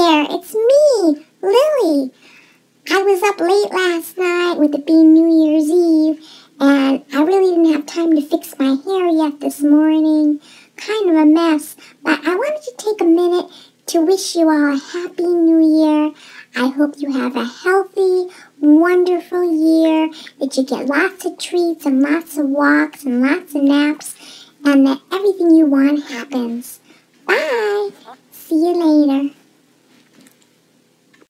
there, it's me, Lily. I was up late last night with it being New Year's Eve, and I really didn't have time to fix my hair yet this morning. Kind of a mess, but I wanted to take a minute to wish you all a happy New Year. I hope you have a healthy, wonderful year, that you get lots of treats and lots of walks and lots of naps, and that everything you want happens. Bye. See you later.